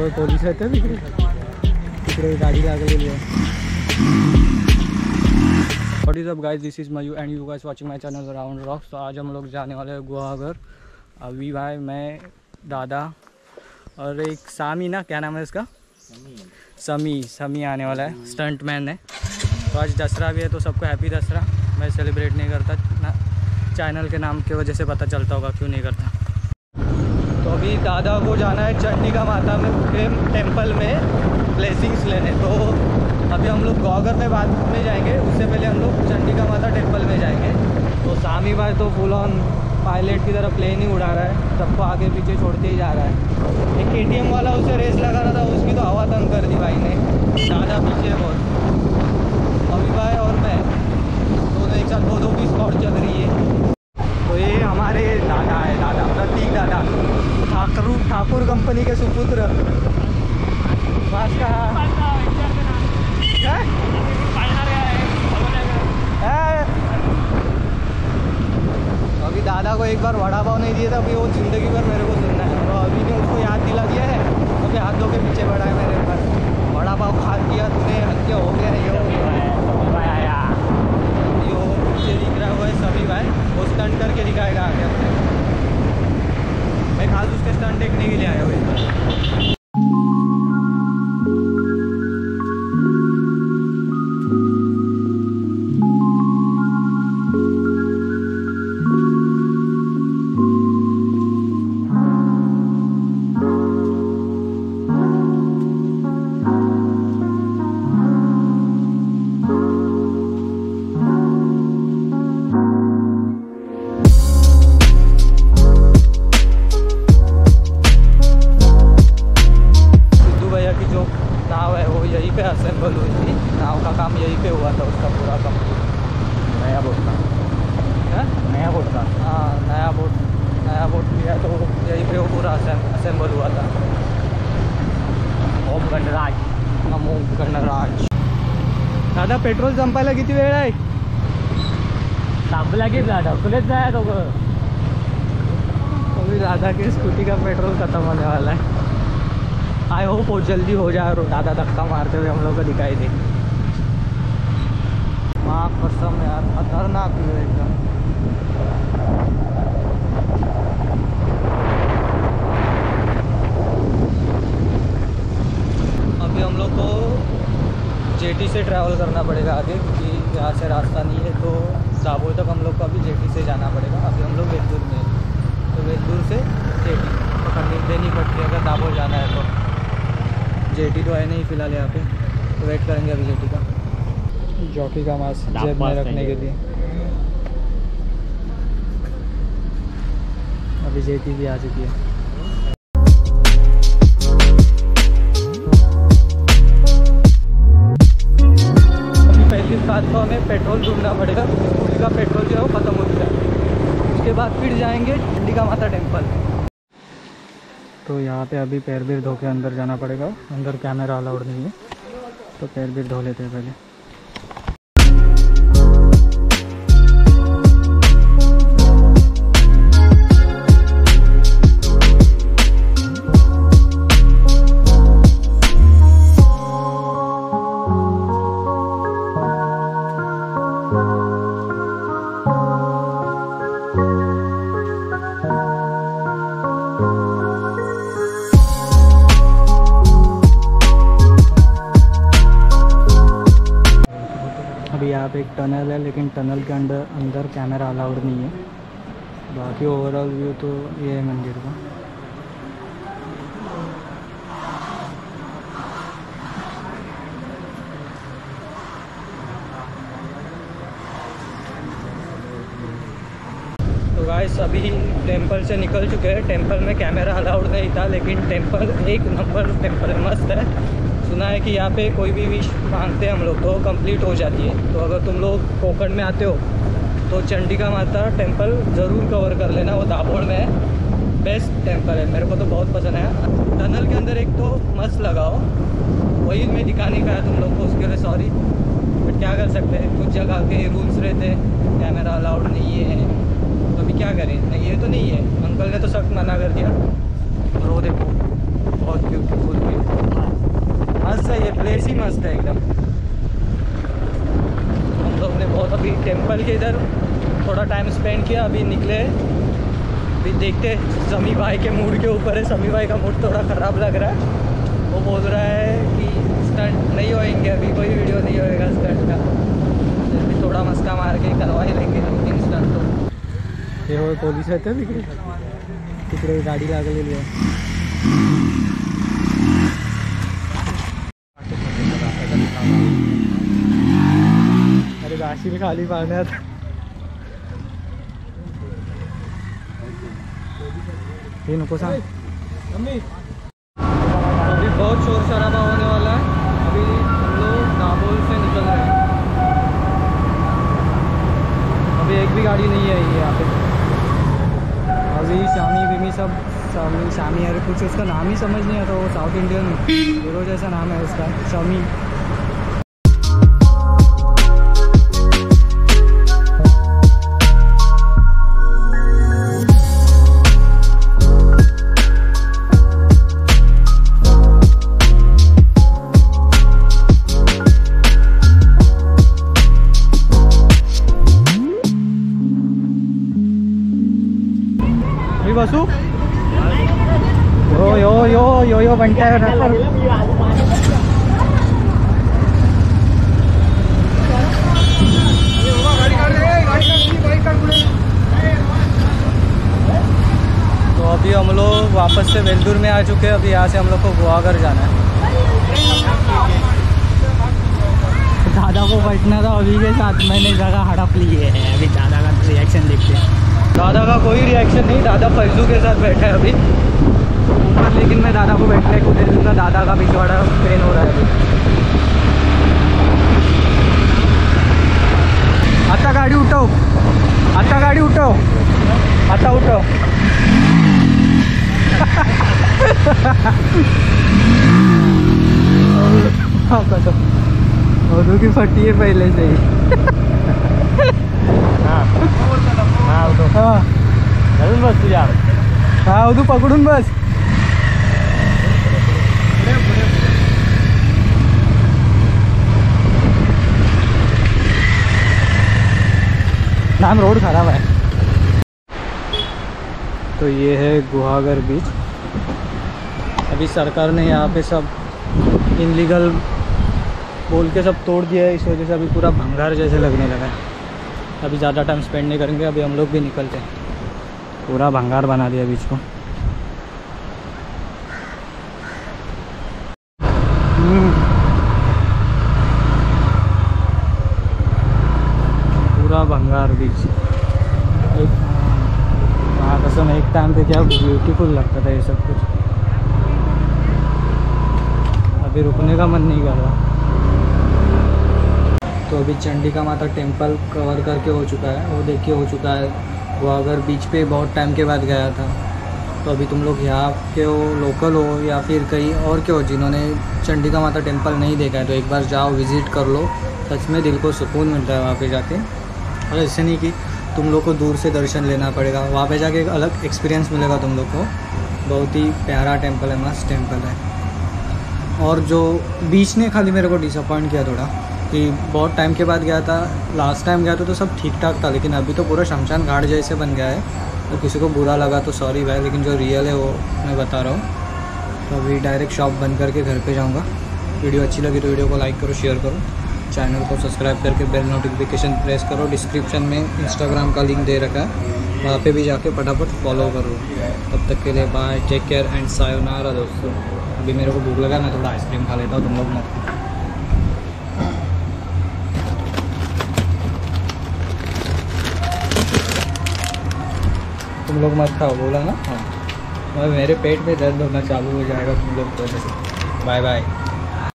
Police येते तिकडे, तिकडे गाडी लागलेली आहे. What is up guys, this is Mayu and you guys watching my channel Round Rock. तो आज हम लोग जाने वाले हैं गुहागर. अभी भाई, मैं, दादा और एक सामी, ना क्या नाम है इसका, समी आने वाला है, स्टंट मैन है. तो आज दसरा भी है, तो सबको हैप्पी दसरा. मैं सेलिब्रेट नहीं करता ना, चैनल के नाम की वजह से पता चलता होगा क्यों नहीं करता. तो अभी दादा को जाना है चंडिका माता में टेम्पल में ब्लेसिंग्स लेने. तो अभी हम लोग गुहागर में बाद में जाएंगे, उससे पहले हम लोग चंडिका माता टेम्पल में जाएंगे. तो सामी भाई तो फुल ऑन पायलट की तरह प्लेन ही उड़ा रहा है, सबको आगे पीछे छोड़ते ही जा रहा है. एक KTM वाला उसे रेस लगा रहा था, उसकी तो हवा तंग कर दी भाई ने. ज़्यादा पीछे बहुत. अभी भाई और मैं दोनों एक साथ दो की स्पॉट चल रही है. तो ये हमारे दादा है, दादा प्रतीक दादा, ठाकुर कंपनी के सुपुत्र. अभी दादा को एक बार वड़ा पाव नहीं दिया था, अभी वो ज़िंदगी भर मेरे को सुनना है. तो अभी ने उसको याद दिला दिया है, तो फिर हाथों के पीछे बढ़ा है मेरे ऊपर. वड़ा पाव खा दिया तूने, हल्के हो गया. यो पीछे दिख रहा हुआ है सभी भाई, वो स्टंट करके दिखाएगा आगे अपने. मैं खास उसके स्टंट देखने के लिए आया हुआ. असेंबल हुई थी, नाव का काम यहीं पे हुआ था, उसका पूरा कंप्लीट. नया बोट था, नया बोट था. हाँ, नया बोट लिया तो यहीं पे वो पूरा असेंबल हुआ था. ओम गणराज, नमो गणराज. दादा पेट्रोल संपायला किती वेळ आहे? संपला की ढकलत जाए तो अभी दादा की स्कूटी का पेट्रोल खत्म होने वाला है. आई होप बहुत जल्दी हो जाए और दादा धक्का मारते हुए हम लोग को दिखाई दे. माँ कसम यार, खतरनाक व्यू एकदम. अभी हम लोग को जेटी से ट्रैवल करना पड़ेगा आगे, क्योंकि यहाँ से रास्ता नहीं है. तो दाभोल तक हम लोग को अभी जेटी से जाना पड़ेगा. अभी हम लोग वेलदूर में हैं, तो वेलदूर से जेटी पकड़नी देनी पड़ती है अगर दाभोल जाना है तो. जेटी तो है नहीं फिलहाल यहाँ पे, तो वेट करेंगे अभी जेटी का. जॉकी का मास्क जेब में रखने के लिए. अभी जेटी भी आ चुकी है. अभी पहली बात तो हमें पेट्रोल ढूंढना पड़ेगा, स्कूटी का पेट्रोल जो है वो ख़त्म हो चुका है. उसके बाद फिर जाएंगे चंडिका माता टेम्पल. तो यहाँ पे अभी पैर भी धो के अंदर जाना पड़ेगा. अंदर कैमरा अलाउड नहीं है, तो पैर भी धो लेते हैं पहले. यहाँ पे एक टनल है, लेकिन टनल के अंदर कैमरा अलाउड नहीं है. बाकी ओवरऑल व्यू तो ये है मंदिर का. तो गाइस अभी टेंपल से निकल चुके हैं. टेंपल में कैमरा अलाउड नहीं था, लेकिन टेंपल एक नंबर टेंपल मस्त है. सुना है कि यहाँ पे कोई भी विश मांगते हैं हम लोग तो कंप्लीट हो जाती है. तो अगर तुम लोग कोकण में आते हो तो चंडिका माता टेम्पल ज़रूर कवर कर लेना. वो दाभोल में है, बेस्ट टेम्पल है, मेरे को तो बहुत पसंद है. टनल के अंदर एक तो मस्त लगाओ, वही मैं दिखा नहीं पाया तुम लोग को, उसके लिए सॉरी. बट क्या कर सकते हैं, कुछ जगह के रूल्स रहते हैं, कैमरा अलाउड नहीं है. तो अभी क्या करें, नहीं ये तो नहीं है. अंकल ने तो सख्त मना कर दिया. और वो देखो बहुत ब्यूटीफुल व्यू. पीस ही मस्त है एकदम। हम लोग ने बहुत अभी टेंपल के इधर थोड़ा टाइम स्पेंड किया, अभी निकले। अभी देखते समी भाई के मूड के ऊपर है, समी भाई का मूड थोड़ा ख़राब लग रहा है। वो बोल रहा है कि स्टंट नहीं होएंगे, अभी कोई वीडियो नहीं होएगा स्टंट का, फिर भी थोड़ा मस्का मार के करवा ही लेंगे हम तीन स्टंट। तो ये पोलीस रहते हैं तिकडे गाडी लागलेली आहे। अरे गाशील खाली पाण्यात। हे नको सांग। अभी बहुत शोर शराबा होने वाला है। अभी हम लोग दाबोल से निकल रहे हैं। अभी एक भी गाड़ी नहीं है यहाँ पे। अभी शामी बिमी सब शामी अरे कुछ उसका नाम ही समझ नहीं आता, वो साउथ इंडियन हीरो जैसा नाम है उसका, शामी। बसू यो यो यो यो यो बनता है। तो अभी हम लोग वापस से वेल्दूर में आ चुके हैं। अभी यहाँ से हम लोग को गुहागर जाना है। दादा को बैठना था, अभी के साथ मैंने जगह हड़प ली है। अभी दादा का रिएक्शन देखते हैं। दादा का कोई रिएक्शन नहीं, दादा फैजू के साथ बैठा है अभी ऊपर, लेकिन मैं दादा को बैठने को दे दूँगा। दादा का पिछवाड़ा पेन हो रहा है अभी। आता गाड़ी उठाओ, आता गाड़ी उठाओ, आता उठाओ। और की फटी है पहले से ही। हाँ बस तू यार, हाँ तू पकडून बस। नाम रोड खराब है। तो ये है गुहागर बीच। अभी सरकार ने यहाँ पे सब इनलीगल बोल के सब तोड़ दिया है, इस वजह से अभी पूरा भंगार जैसे लगने लगा है। अभी ज़्यादा टाइम स्पेंड नहीं करेंगे, अभी हम लोग भी निकलते हैं। पूरा भंगार बना दिया बीच को। पूरा भंगार बीच। वहाँ कसम एक टाइम पे क्या ब्यूटीफुल लगता था ये सब कुछ। अभी रुकने का मन नहीं कर रहा। तो अभी चंडिका माता टेम्पल कवर करके हो चुका है, वो देख के हो चुका है। गुहागर बीच पे बहुत टाइम के बाद गया था। तो अभी तुम लोग यहाँ के हो, लोकल हो या फिर कहीं और के हो जिन्होंने चंडिका माता टेम्पल नहीं देखा है, तो एक बार जाओ, विज़िट कर लो। सच में दिल को सुकून मिलता है वहाँ पे जाके। और ऐसे नहीं कि तुम लोग को दूर से दर्शन लेना पड़ेगा, वहाँ पे जाके एक अलग एक्सपीरियंस मिलेगा तुम लोग को। बहुत ही प्यारा टेम्पल है, मस्त टेम्पल है। और जो बीच ने खाली मेरे को डिसअपॉइंट किया थोड़ा, कि बहुत टाइम के बाद गया था। लास्ट टाइम गया था तो सब ठीक ठाक था, लेकिन अभी तो पूरा शमशान घाट जैसे बन गया है। तो किसी को बुरा लगा तो सॉरी भाई, लेकिन जो रियल है वो मैं बता रहा हूँ। तो अभी डायरेक्ट शॉप बंद करके घर पे जाऊँगा। वीडियो अच्छी लगी तो वीडियो को लाइक करो, शेयर करो, चैनल को सब्सक्राइब करके बेल नोटिफिकेशन प्रेस करो। डिस्क्रिप्शन में इंस्टाग्राम का लिंक दे रखा है, वहाँ पे भी जाके फटाफट फॉलो करो। तब तक के लिए बाय, टेक केयर एंड सायोनारा दोस्तों। अभी मेरे को भूख लगा, मैं थोड़ा आइसक्रीम खा लेता हूँ, तुम लोग मत। तुम लोग मत खाओ, बोला ना। हाँ, मेरे पेट में दर्द होना चालू हो जाएगा तुम लोग को। Bye bye.